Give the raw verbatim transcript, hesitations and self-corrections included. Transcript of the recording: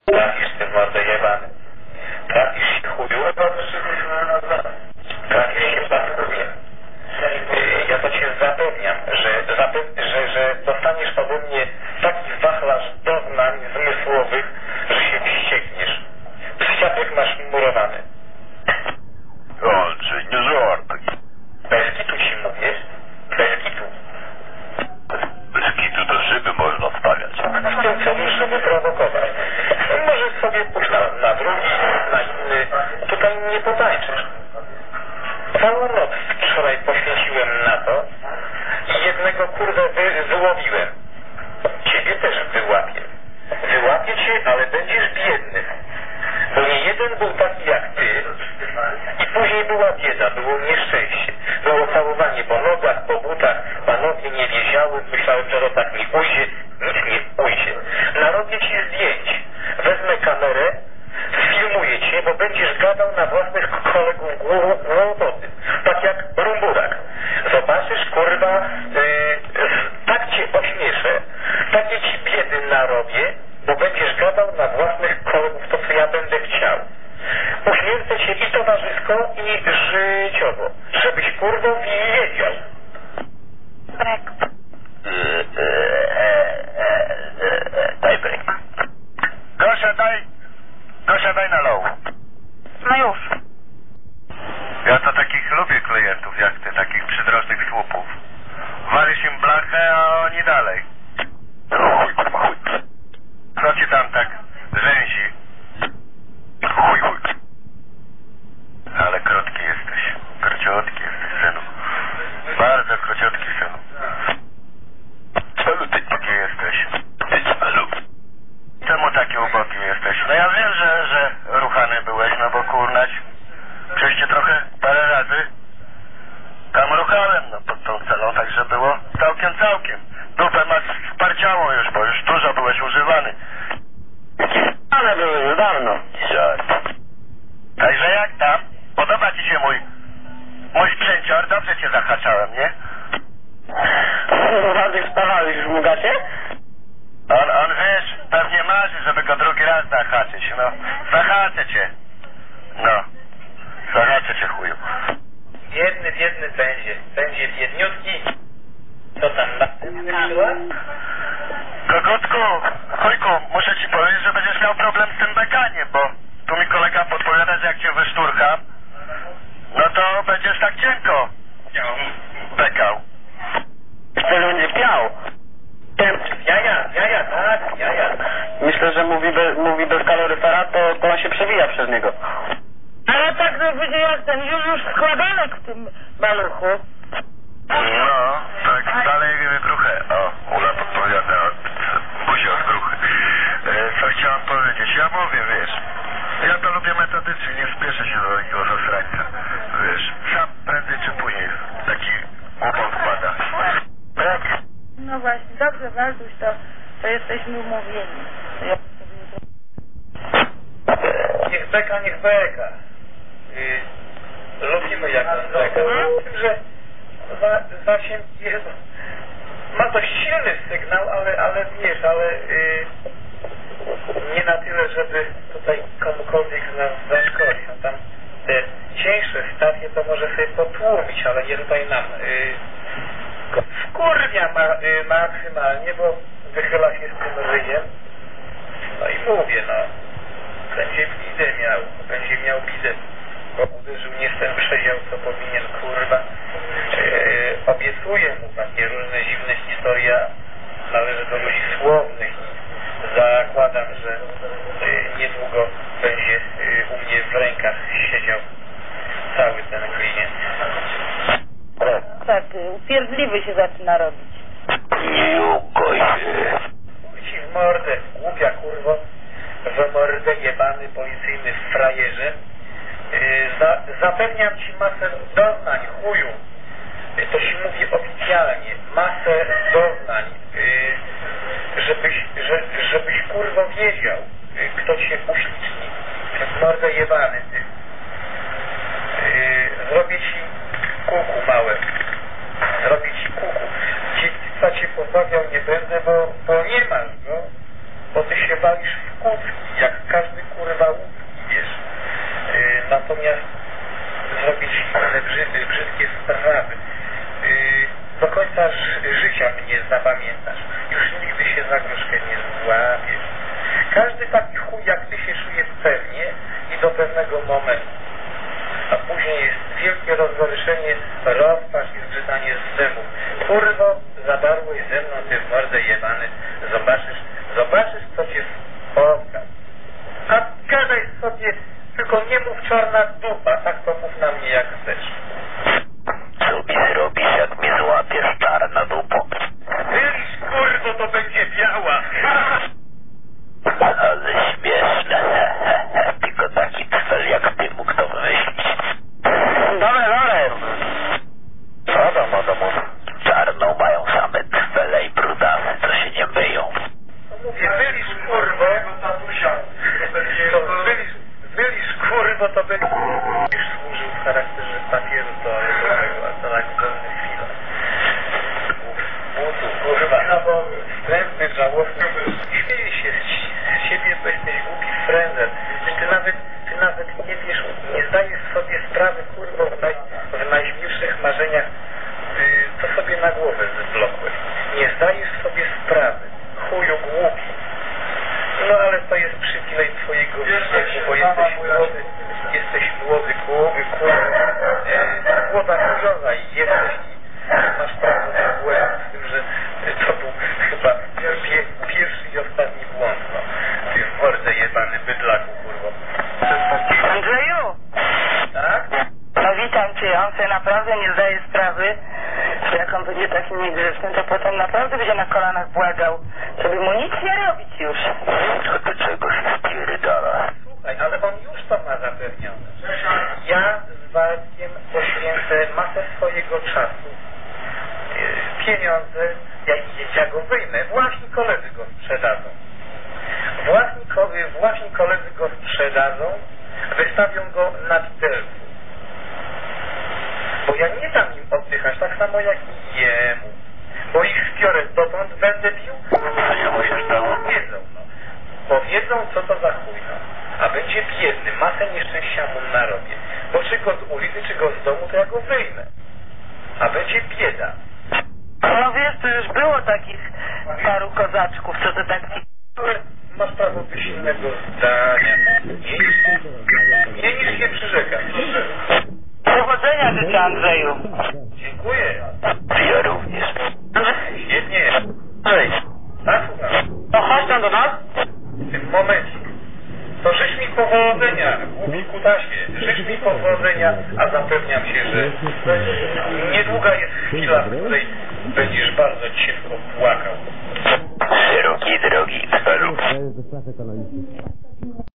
Trafisz ty w mordę jebany. Trafisz się chuju. Trafisz się w baskuwie. Ja to cię zapewniam, że, zapew że, że dostaniesz ode mnie taki wachlarz doznań zmysłowych, że się wściekniesz. Psychiatryk masz murowany. Andrzej, nie żartuj. Bez kitu ci mówię. Bez kitu. Bez kitu to szyby można stawiać. W tym celu, żeby prowokować. Możesz sobie pójść na, na drugi, na inny. Tutaj nie potańczysz. Całą noc wczoraj poświęciłem na to i jednego kurde wy, wyłowiłem. Ciebie też wyłapię. Wyłapię cię, ale będziesz biedny. Bo nie jeden był taki jak ty i później była bieda, było nieszczęście. Było całowanie po nogach, po butach, panowie nie wiedziały, myślałem, że to tak mi ujdzie, nic nie ujdzie. Narobię ci zdjęć, wezmę kamerę, sfilmuję cię, bo będziesz gadał na własnych kolegów głupoty, tak jak Rumburak. Zobaczysz, kurwa, yy, tak cię ośmieszę, takie ci biedy narobię, bo będziesz gadał na własnych kolegów to, co ja będę chciał. Uśmiercę cię i towarzysko, i życiowo, żebyś kurwa wiedział. Brek. Daj brek. Gosia, daj. Gosia, daj na low. No już. Ja to takich lubię klientów jak ty, takich przydrożnych słupów. Walisz im blachę, a oni dalej. Chuj, kurwa, chuj. Co ci tam tak rzęzi? Chuj, chuj. Ale krótki jesteś. Króciutki jesteś, synu. Bardzo króciutki, synu. Czemu ty taki jesteś? Czemu taki ubogi jesteś? No ja wiem, że, że ruchany byłeś, no bo kurnać. Przejście trochę parę razy. Tam ruchałem, no pod tą celą, także było całkiem, całkiem. Dupę masz sparciałą już, bo już dużo byłeś używany. Ale były już dawno. Także jak tam? Podoba ci się mój mój sprzęcior? Dobrze cię zahaczałem, nie? Radek spawałeś już mu gacie? On, on wiesz, pewnie marzy, żeby go drugi raz zahaczyć, no. Zahaczę cię. No. Zahaczę cię, chuju. Biedny, biedny będzie. Będzie biedniutki. Co tam na tym wyszła? Kogutku, chujku, muszę ci powiedzieć, że będziesz miał problem z tym bekaniem, bo tu mi kolega podpowiada, że jak cię wyszturcham, no to będziesz tak cienko bekał. Wtedy będzie piał. Jaja, jaja, tak, jaja. Myślę, że mówi, be, mówi bez kaloryfera, to, to on się przewija przez niego. Ale tak to będzie jak ten Juliusz Składanek w tym maluchu. No, tak dalej gruchę. O, Ula podpowiada od buzia od gruchy. E, co chciałam powiedzieć? Ja mówię, wiesz, ja to lubię metodycznie, nie spieszę się do takiego zasrańca. Wiesz, sam prędzej czy później taki głupot wpada. Tak? No właśnie, dobrze, Walduś, to, to jesteśmy umówieni. To ja Niech beka, niech beka. Yy, lubimy jak on beka. Tym, że za, zasięg jest, ma dość silny sygnał, ale, ale wiesz, ale yy, nie na tyle, żeby tutaj komukolwiek z nas zaszkodzić. No tam te cieńsze stacje to może sobie potłumić, ale nie tutaj nam. Yy, wkurwia ma, yy, maksymalnie, bo wychyla się z tym ryjem. No i mówię, no. Będzie bidę miał, będzie miał bidę, bo uderzył nie w ten przedział, co powinien, kurwa. Yy, obiecuję mu takie różne dziwne historie, należy do ludzi słownych i zakładam, że yy, niedługo będzie yy, u mnie w rękach siedział cały ten klient. tak, upierdliwy się zaczyna robić. Nie ugoj się. Ci w mordę, głupia kurwo. W mordę jebany policyjny frajerze. Yy, za, zapewniam ci masę doznań, chuju. Yy, to się mówi oficjalnie. Masę doznań. Yy, żebyś, że, żebyś kurwa wiedział, yy, kto cię uśliczni. W mordę jebany, ty. Yy, zrobię ci kuku małe. Zrobię ci kuku. Dziedzictwa cię pozbawiał nie będę, bo, bo nie masz go. Bo ty się bawisz w kucki, jak każdy kurwa łuk, wiesz. Yy, natomiast zrobić inne brzydkie, brzydkie sprawy. Yy, do końca ży życia mnie zapamiętasz. Już nigdy się za groszkę nie złapiesz. Każdy taki chuj jak ty się czuje pewnie i do pewnego momentu. A później jest wielkie rozgoryczenie, rozpacz i zgrzytanie z zębów. Kurwo, zadarłeś ze mną, ty w mordę jebany. Zobaczysz, zobaczysz co cię spotka. A gadaj sobie, tylko nie mów czarna dupa, tak to mów na mnie jak chcesz. Co mi zrobisz, jak mnie złapiesz, czarna dupo? Wylisz kurwo, to będzie biała. Ale śmieszne. Tylko taki cfel jak ty mógł to wymyślić. Dobre, dobre. Co tam, Adamus? Czarną mają same cfele i brudasy, co się nie myją. Mówię, wylisz kurwo, to wylisz, wylisz kurwo, to będzie... Już służył w charakterze papieru toaletowego, a to na wolnych chwilach. Butu, kurwa, no bo wstrętny, żałosny, śmieje się z ciebie, bo jesteś głupi frender. Ty nawet, ty nawet nie wiesz, nie zdajesz sobie sprawy, kurwo, w, naj, w najśmielszych marzeniach, yy, co sobie na głowę zblokłeś. Nie zdajesz sobie sprawy, chuju głupi. No ale to jest przywilej twojego wieku, bo jesteś młody, jesteś młody, głowy, kurwa, yy, głowa chujowa i jesteś i masz prawo do błędu, z tym, że to był chyba pie, pierwszy i ostatni błąd, no. Ty w mordę jebany bydlaku, kurwo. Andrzeju! Tak? No witam cię, on sobie naprawdę nie zdaje sprawy, że jak on będzie takim niegrzecznym, to potem naprawdę będzie na kolanach błagał, żeby mu nic nie robić już. Co ty czegoś spierdala? Słuchaj, ale on już to ma zapewnione. Ja z Waldkiem poświęcę masę swojego czasu, yy, pieniądze, ja, ja go wyjmę, właśnie koledzy go sprzedadzą. Właśnie, ko właśnie koledzy go sprzedadzą, wystawią go na widelcu. Bo ja nie dam im oddychać, tak samo jak i jemu. Bo ich zbiorę dotąd, będę pił, A nie musisz dało? wiedzą, no. Bo wiedzą, co to za chuj, no. A będzie biedny, masę nieszczęścia mu narobię. Bo czy go z ulicy, czy go z domu, to ja go wyjmę. A będzie bieda. No wiesz, to już było takich paru kozaczków, co to tak ci... Ale masz prawo być innego zdania. Nie niż, nie niż się przyrzekam. Powodzenia życzę, Andrzeju. Dziękuję. Ja również. Świetnie. Cześć. Tak, słucham. No chodź tam do nas. W tym momencie. To życz mi powodzenia, głupi kutasie. Życz mi powodzenia, a zapewniam się, że niedługa jest chwila, w której będziesz bardzo ciężko płakał. Szeroki drogi cfelu.